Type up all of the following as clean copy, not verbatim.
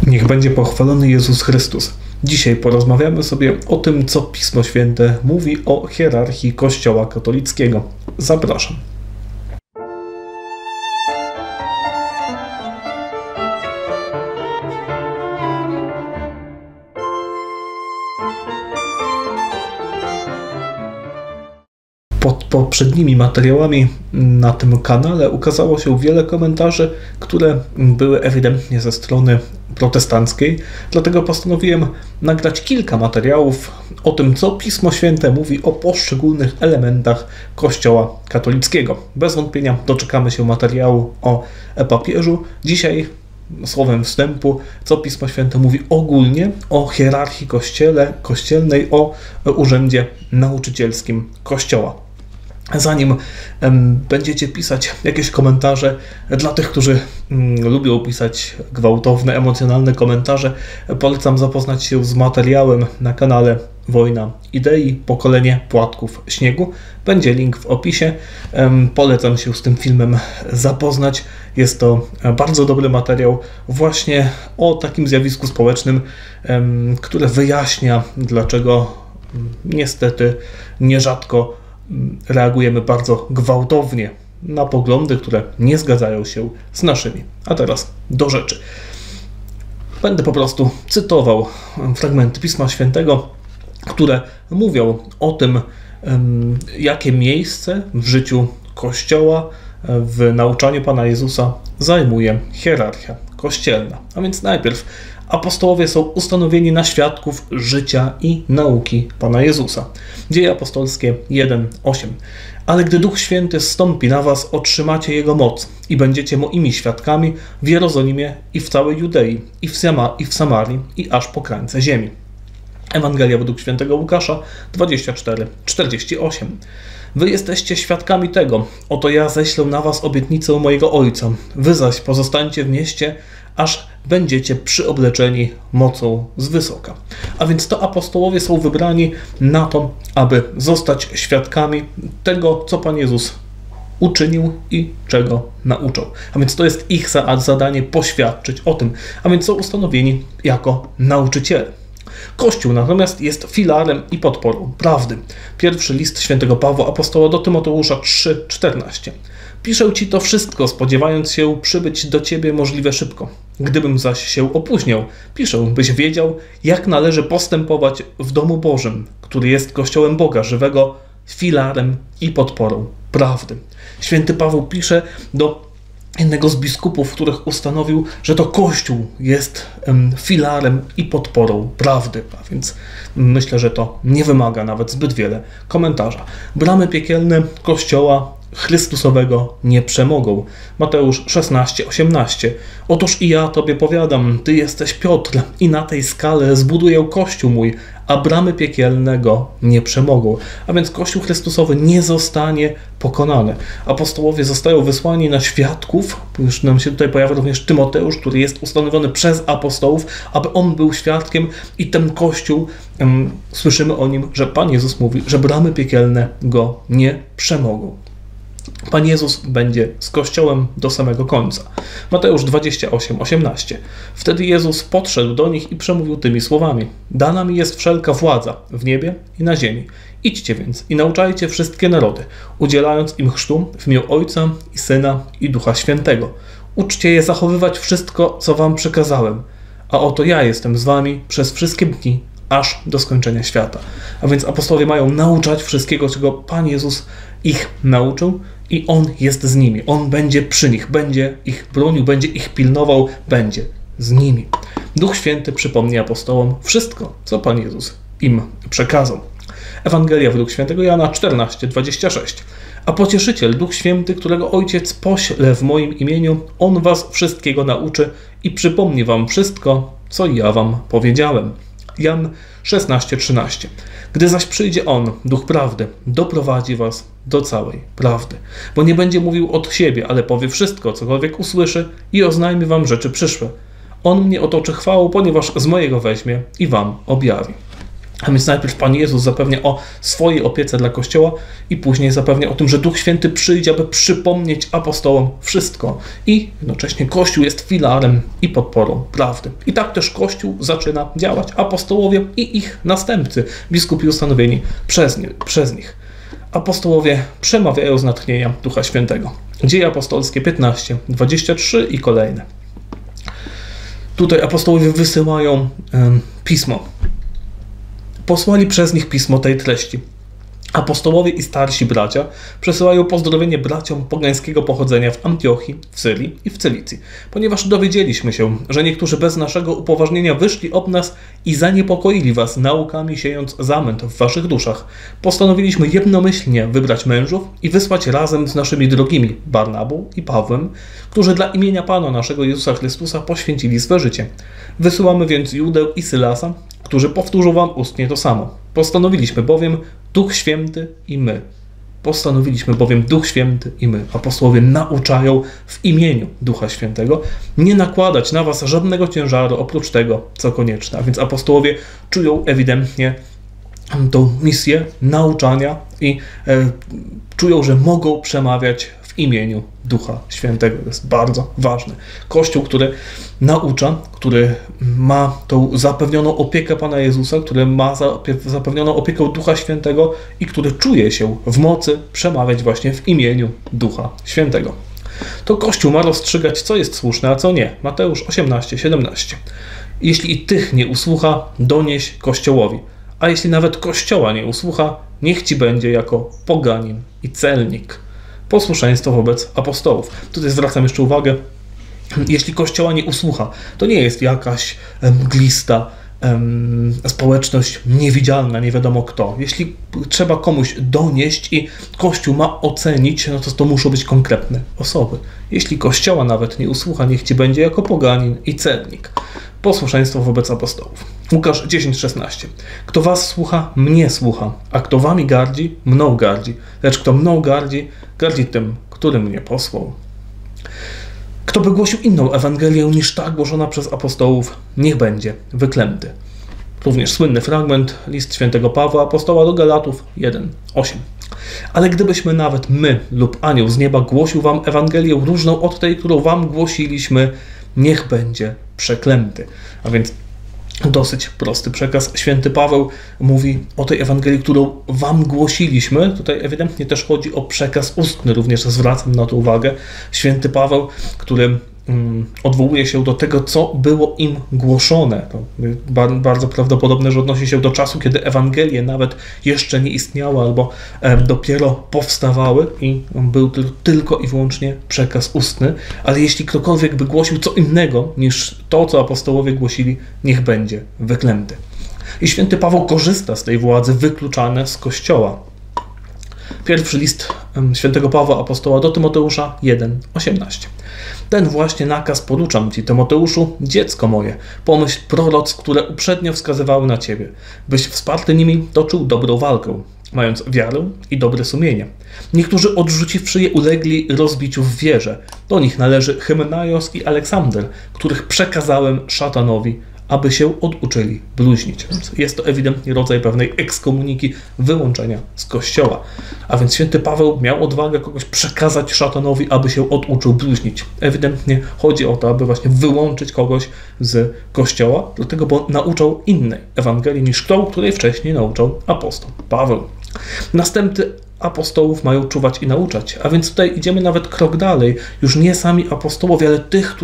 Niech będzie pochwalony Jezus Chrystus. Dzisiaj porozmawiamy sobie o tym, co Pismo Święte mówi o hierarchii Kościoła katolickiego. Zapraszam. Pod poprzednimi materiałami na tym kanale ukazało się wiele komentarzy, które były ewidentnie ze strony protestanckiej, dlatego postanowiłem nagrać kilka materiałów o tym, co Pismo Święte mówi o poszczególnych elementach Kościoła katolickiego. Bez wątpienia doczekamy się materiału o papieżu. Dzisiaj słowem wstępu, co Pismo Święte mówi ogólnie o hierarchii kościelnej, o urzędzie nauczycielskim Kościoła. Zanim będziecie pisać jakieś komentarze, dla tych, którzy lubią pisać gwałtowne, emocjonalne komentarze, polecam zapoznać się z materiałem na kanale Wojna Idei, Pokolenie Płatków Śniegu. Będzie link w opisie. Polecam się z tym filmem zapoznać. Jest to bardzo dobry materiał właśnie o takim zjawisku społecznym, które wyjaśnia, dlaczego niestety nierzadko reagujemy bardzo gwałtownie na poglądy, które nie zgadzają się z naszymi. A teraz do rzeczy. Będę po prostu cytował fragmenty Pisma Świętego, które mówią o tym, jakie miejsce w życiu Kościoła, w nauczaniu Pana Jezusa zajmuje hierarchia kościelna. A więc najpierw apostołowie są ustanowieni na świadków życia i nauki Pana Jezusa. Dzieje apostolskie 1:8. Ale gdy Duch Święty zstąpi na was, otrzymacie Jego moc i będziecie moimi świadkami w Jerozolimie i w całej Judei, i w Samarii, i aż po krańce ziemi. Ewangelia według świętego Łukasza 24:48. Wy jesteście świadkami tego, oto ja ześlę na was obietnicę mojego Ojca. Wy zaś pozostańcie w mieście, aż będziecie przyobleczeni mocą z wysoka. A więc to apostołowie są wybrani na to, aby zostać świadkami tego, co Pan Jezus uczynił i czego nauczał. A więc to jest ich zadanie poświadczyć o tym. A więc są ustanowieni jako nauczyciele. Kościół natomiast jest filarem i podporą prawdy. Pierwszy list świętego Pawła apostoła do Tymoteusza 3:14. Piszę ci to wszystko, spodziewając się przybyć do ciebie możliwie szybko. Gdybym zaś się opóźniał, piszę, byś wiedział, jak należy postępować w domu Bożym, który jest Kościołem Boga żywego, filarem i podporą prawdy. Święty Paweł pisze do jednego z biskupów, których ustanowił, że to Kościół jest filarem i podporą prawdy. A więc myślę, że to nie wymaga nawet zbyt wiele komentarza. Bramy piekielne Kościoła Chrystusowego nie przemogą. Mateusz 16:18. Otóż i ja tobie powiadam, ty jesteś Piotr i na tej skale zbuduję Kościół mój, a bramy piekielne go nie przemogą. A więc Kościół Chrystusowy nie zostanie pokonany. Apostołowie zostają wysłani na świadków. Już nam się tutaj pojawia również Tymoteusz, który jest ustanowiony przez apostołów, aby on był świadkiem i ten Kościół, słyszymy o nim, że Pan Jezus mówi, że bramy piekielne go nie przemogą. Pan Jezus będzie z Kościołem do samego końca. Mateusz 28:18. Wtedy Jezus podszedł do nich i przemówił tymi słowami. Dana mi jest wszelka władza w niebie i na ziemi. Idźcie więc i nauczajcie wszystkie narody, udzielając im chrztu w imię Ojca i Syna i Ducha Świętego. Uczcie je zachowywać wszystko, co wam przekazałem. A oto ja jestem z wami przez wszystkie dni, aż do skończenia świata. A więc apostołowie mają nauczać wszystkiego, czego Pan Jezus ich nauczył i On jest z nimi. On będzie przy nich, będzie ich bronił, będzie ich pilnował, będzie z nimi. Duch Święty przypomni apostołom wszystko, co Pan Jezus im przekazał. Ewangelia według świętego Jana 14:26. A Pocieszyciel, Duch Święty, którego Ojciec pośle w moim imieniu, On was wszystkiego nauczy i przypomni wam wszystko, co ja wam powiedziałem. Jan 16:13. Gdy zaś przyjdzie On, Duch Prawdy, doprowadzi was do całej prawdy. Bo nie będzie mówił od siebie, ale powie wszystko, cokolwiek usłyszy i oznajmi wam rzeczy przyszłe. On mnie otoczy chwałą, ponieważ z mojego weźmie i wam objawi. A więc najpierw Pan Jezus zapewnia o swojej opiece dla Kościoła i później zapewnia o tym, że Duch Święty przyjdzie, aby przypomnieć apostołom wszystko. I jednocześnie Kościół jest filarem i podporą prawdy. I tak też Kościół zaczyna działać. Apostołowie i ich następcy, biskupi ustanowieni przez nich. Apostołowie przemawiają z natchnienia Ducha Świętego. Dzieje apostolskie 15, 23 i kolejne. Tutaj apostołowie wysyłają pismo. Posłali przez nich pismo tej treści. Apostołowie i starsi bracia przesyłają pozdrowienie braciom pogańskiego pochodzenia w Antiochii, w Syrii i w Cylicji, ponieważ dowiedzieliśmy się, że niektórzy bez naszego upoważnienia wyszli od nas i zaniepokoili was naukami, siejąc zamęt w waszych duszach. Postanowiliśmy jednomyślnie wybrać mężów i wysłać razem z naszymi drogimi Barnabą i Pawłem, którzy dla imienia Pana naszego Jezusa Chrystusa poświęcili swe życie. Wysyłamy więc Judę i Sylasa, którzy powtórzą wam ustnie to samo. Postanowiliśmy bowiem Duch Święty i my. Apostołowie nauczają w imieniu Ducha Świętego nie nakładać na was żadnego ciężaru oprócz tego, co konieczne. A więc apostołowie czują ewidentnie tą misję nauczania i czują, że mogą przemawiać w imieniu Ducha Świętego. To jest bardzo ważne. Kościół, który naucza, który ma tą zapewnioną opiekę Pana Jezusa, który ma zapewnioną opiekę Ducha Świętego i który czuje się w mocy przemawiać właśnie w imieniu Ducha Świętego. To Kościół ma rozstrzygać, co jest słuszne, a co nie. Mateusz 18, 17. Jeśli i tych nie usłucha, donieś Kościołowi. A jeśli nawet Kościoła nie usłucha, niech ci będzie jako poganin i celnik. Posłuszeństwo wobec apostołów. Tutaj zwracam jeszcze uwagę, jeśli Kościoła nie usłucha, to nie jest jakaś mglista społeczność niewidzialna, nie wiadomo kto. Jeśli trzeba komuś donieść i Kościół ma ocenić, no to muszą być konkretne osoby. Jeśli Kościoła nawet nie usłucha, niech ci będzie jako poganin i celnik. Posłuszeństwo wobec apostołów. Łukasz 10:16. Kto was słucha, mnie słucha, a kto wami gardzi, mną gardzi. Lecz kto mną gardzi, gardzi tym, który mnie posłał. Kto by głosił inną Ewangelię niż ta głoszona przez apostołów, niech będzie wyklęty. Również słynny fragment, list świętego Pawła apostoła do Galatów 1:8. Ale gdybyśmy nawet my lub anioł z nieba głosił wam Ewangelię różną od tej, którą wam głosiliśmy, niech będzie przeklęty. A więc dosyć prosty przekaz. Święty Paweł mówi o tej Ewangelii, którą wam głosiliśmy. Tutaj ewidentnie też chodzi o przekaz ustny, również zwracam na to uwagę. Święty Paweł, który odwołuje się do tego, co było im głoszone. To bardzo prawdopodobne, że odnosi się do czasu, kiedy Ewangelie nawet jeszcze nie istniały albo dopiero powstawały i był tylko i wyłącznie przekaz ustny, ale jeśli ktokolwiek by głosił co innego niż to, co apostołowie głosili, niech będzie wyklęty. I święty Paweł korzysta z tej władzy wykluczane z Kościoła. Pierwszy list świętego Pawła apostoła do Tymoteusza 1:18. Ten właśnie nakaz poruczam ci, Tymoteuszu, dziecko moje, pomyśl proroc, które uprzednio wskazywały na ciebie, byś wsparty nimi toczył dobrą walkę, mając wiarę i dobre sumienie. Niektórzy odrzuciwszy je ulegli rozbiciu w wierze. Do nich należy Hymenaios i Aleksander, których przekazałem szatanowi, aby się oduczyli bluźnić. Jest to ewidentnie rodzaj pewnej ekskomuniki, wyłączenia z Kościoła. A więc święty Paweł miał odwagę kogoś przekazać szatanowi, aby się oduczył bluźnić. Ewidentnie chodzi o to, aby właśnie wyłączyć kogoś z Kościoła, dlatego bo nauczał innej Ewangelii niż tą, której wcześniej nauczał apostoł Paweł. Następcy apostołów mają czuwać i nauczać, a więc tutaj idziemy nawet krok dalej. Już nie sami apostołowie, ale tych,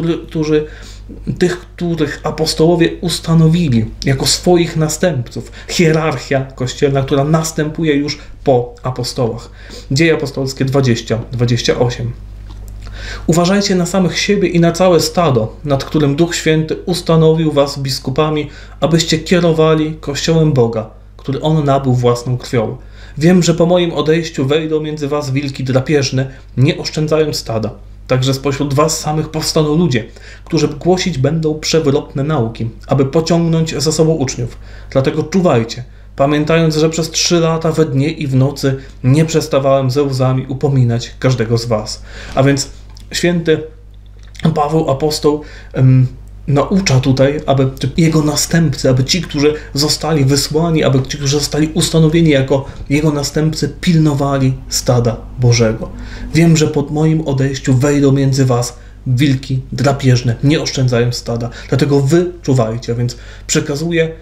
których apostołowie ustanowili jako swoich następców. Hierarchia kościelna, która następuje już po apostołach. Dzieje apostolskie 20-28. Uważajcie na samych siebie i na całe stado, nad którym Duch Święty ustanowił was biskupami, abyście kierowali Kościołem Boga, który On nabył własną krwią. Wiem, że po moim odejściu wejdą między was wilki drapieżne, nie oszczędzając stada. Także spośród was samych powstaną ludzie, którzy głosić będą przewrotne nauki, aby pociągnąć za sobą uczniów. Dlatego czuwajcie, pamiętając, że przez 3 lata we dnie i w nocy nie przestawałem ze łzami upominać każdego z was. A więc święty Paweł apostoł naucza tutaj, aby jego następcy, aby ci, którzy zostali wysłani, aby ci, którzy zostali ustanowieni jako jego następcy, pilnowali stada Bożego. Wiem, że po moim odejściu wejdą między was wilki drapieżne, nie oszczędzając stada. Dlatego wy czuwajcie, a więc przekazuję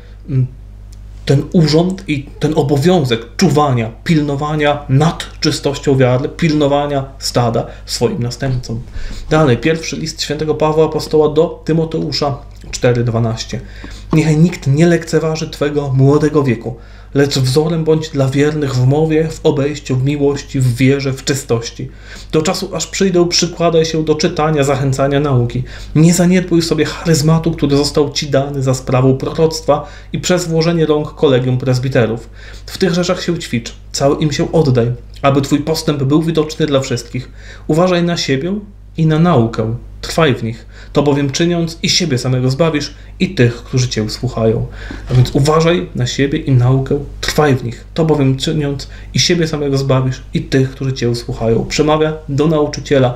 ten urząd i ten obowiązek czuwania, pilnowania nad czystością wiary, pilnowania stada swoim następcom. Dalej, pierwszy list świętego Pawła Apostoła do Tymoteusza 4:12. Niechaj nikt nie lekceważy twego młodego wieku, lecz wzorem bądź dla wiernych w mowie, w obejściu, w miłości, w wierze, w czystości. Do czasu, aż przyjdę, przykładaj się do czytania, zachęcania nauki. Nie zaniedbuj sobie charyzmatu, który został ci dany za sprawą proroctwa i przez włożenie rąk kolegium prezbiterów. W tych rzeczach się ćwicz, cały im się oddaj, aby twój postęp był widoczny dla wszystkich. Uważaj na siebie i na naukę. Trwaj w nich, to bowiem czyniąc i siebie samego zbawisz i tych, którzy cię słuchają. A więc uważaj na siebie i naukę, trwaj w nich, to bowiem czyniąc i siebie samego zbawisz i tych, którzy cię słuchają. Przemawia do nauczyciela.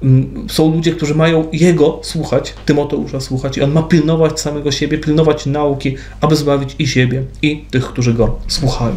Są ludzie, którzy mają jego słuchać, Tymoteusza słuchać i on ma pilnować samego siebie, pilnować nauki, aby zbawić i siebie i tych, którzy go słuchają.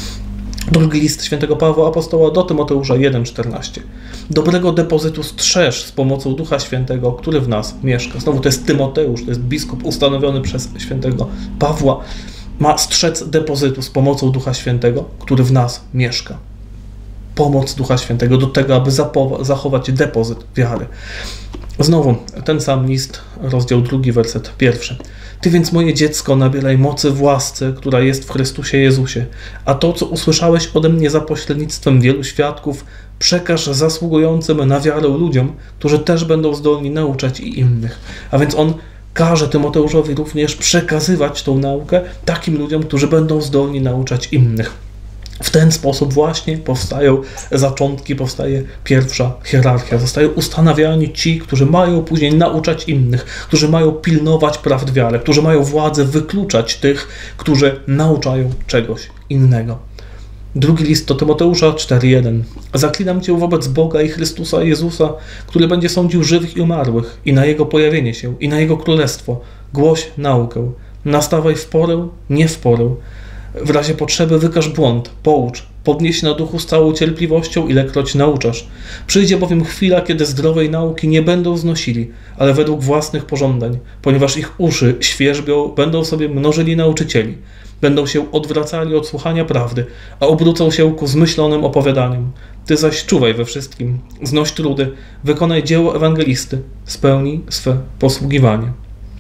Drugi list świętego Pawła Apostoła do Tymoteusza 1:14. Dobrego depozytu strzeż z pomocą Ducha Świętego, który w nas mieszka. Znowu to jest Tymoteusz, to jest biskup ustanowiony przez świętego Pawła. Ma strzec depozytu z pomocą Ducha Świętego, który w nas mieszka. Pomoc Ducha Świętego do tego, aby zachować depozyt wiary. Znowu ten sam list, rozdział 2, werset 1. Ty więc, moje dziecko, nabieraj mocy w łasce, która jest w Chrystusie Jezusie, a to, co usłyszałeś ode mnie za pośrednictwem wielu świadków, przekaż zasługującym na wiarę ludziom, którzy też będą zdolni nauczać i innych. A więc on każe Tymoteuszowi również przekazywać tą naukę takim ludziom, którzy będą zdolni nauczać innych. W ten sposób właśnie powstają zaczątki, powstaje pierwsza hierarchia. Zostają ustanawiani ci, którzy mają później nauczać innych, którzy mają pilnować prawd wiary, którzy mają władzę wykluczać tych, którzy nauczają czegoś innego. Drugi list do Tymoteusza 4:1. Zaklinam cię wobec Boga i Chrystusa Jezusa, który będzie sądził żywych i umarłych, i na Jego pojawienie się, i na Jego królestwo. Głoś naukę. Nastawaj w porę, nie w porę. W razie potrzeby wykaż błąd, poucz, podnieś na duchu z całą cierpliwością, ilekroć nauczasz. Przyjdzie bowiem chwila, kiedy zdrowej nauki nie będą znosili, ale według własnych pożądań, ponieważ ich uszy świerzbią, będą sobie mnożyli nauczycieli. Będą się odwracali od słuchania prawdy, a obrócą się ku zmyślonym opowiadaniom. Ty zaś czuwaj we wszystkim, znoś trudy, wykonaj dzieło ewangelisty, spełnij swe posługiwanie.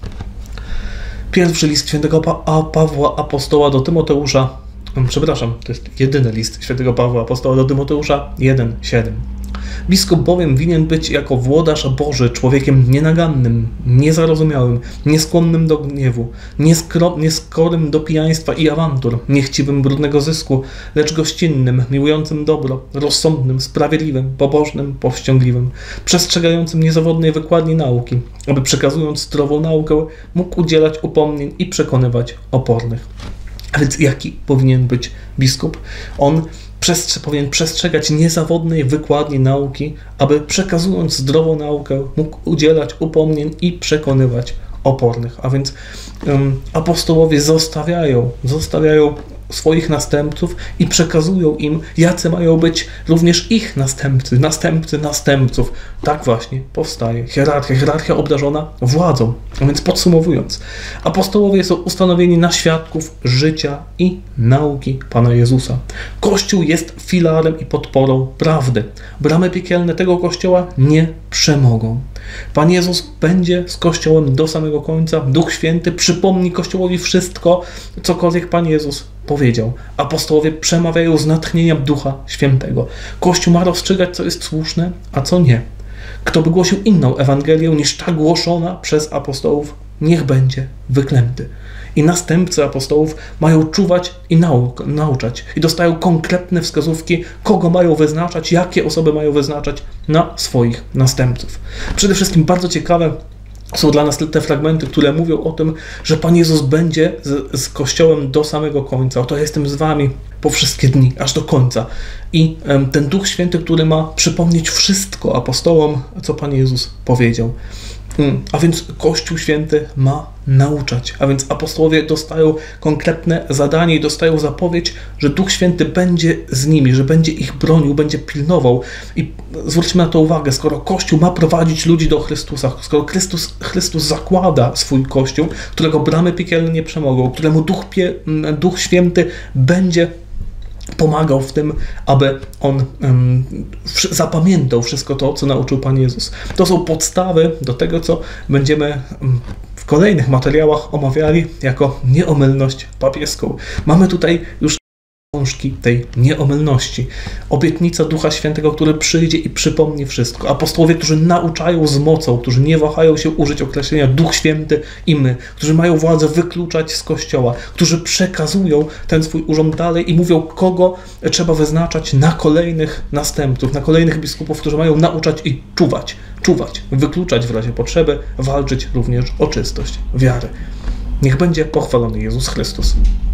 Pierwszy list świętego Pawła Apostoła do Tymoteusza, to jest jedyny list świętego Pawła Apostoła do Tymoteusza 1:7. Biskup bowiem winien być jako włodarz Boży człowiekiem nienagannym, niezarozumiałym, nieskłonnym do gniewu, nieskorym do pijaństwa i awantur, niechciwym brudnego zysku, lecz gościnnym, miłującym dobro, rozsądnym, sprawiedliwym, pobożnym, powściągliwym, przestrzegającym niezawodnej wykładni nauki, aby przekazując zdrową naukę mógł udzielać upomnień i przekonywać opornych. A więc jaki powinien być biskup? On powinien przestrzegać niezawodnej wykładni nauki, aby przekazując zdrową naukę mógł udzielać upomnień i przekonywać opornych. A więc apostołowie zostawiają swoich następców i przekazują im, jacy mają być również ich następców. Tak właśnie powstaje hierarchia obdarzona władzą. A więc podsumowując, apostołowie są ustanowieni na świadków życia i nauki Pana Jezusa. Kościół jest filarem i podporą prawdy. Bramy piekielne tego Kościoła nie przemogą. Pan Jezus będzie z Kościołem do samego końca. Duch Święty przypomni Kościołowi wszystko, cokolwiek Pan Jezus powiedział. Apostołowie przemawiają z natchnienia Ducha Świętego. Kościół ma rozstrzygać, co jest słuszne, a co nie. Kto by głosił inną Ewangelię niż ta głoszona przez apostołów, niech będzie wyklęty. I następcy apostołów mają czuwać i nauczać. I dostają konkretne wskazówki, kogo mają wyznaczać, jakie osoby mają wyznaczać na swoich następców. Przede wszystkim bardzo ciekawe są dla nas te fragmenty, które mówią o tym, że Pan Jezus będzie z Kościołem do samego końca. Oto jestem z wami po wszystkie dni, aż do końca. I ten Duch Święty, który ma przypomnieć wszystko apostołom, co Pan Jezus powiedział. A więc Kościół Święty ma nauczać, a więc apostołowie dostają konkretne zadanie i dostają zapowiedź, że Duch Święty będzie z nimi, że będzie ich bronił, będzie pilnował. I zwróćmy na to uwagę, skoro Kościół ma prowadzić ludzi do Chrystusa, skoro Chrystus zakłada swój Kościół, którego bramy piekielne nie przemogą, któremu Duch Święty będzie pomagał w tym, aby on zapamiętał wszystko to, co nauczył Pan Jezus. To są podstawy do tego, co będziemy w kolejnych materiałach omawiali jako nieomylność papieską. Mamy tutaj już książki tej nieomylności. Obietnica Ducha Świętego, który przyjdzie i przypomni wszystko. Apostołowie, którzy nauczają z mocą, którzy nie wahają się użyć określenia Duch Święty i my, którzy mają władzę wykluczać z Kościoła, którzy przekazują ten swój urząd dalej i mówią, kogo trzeba wyznaczać na kolejnych następców, na kolejnych biskupów, którzy mają nauczać i czuwać, wykluczać w razie potrzeby, walczyć również o czystość wiary. Niech będzie pochwalony Jezus Chrystus.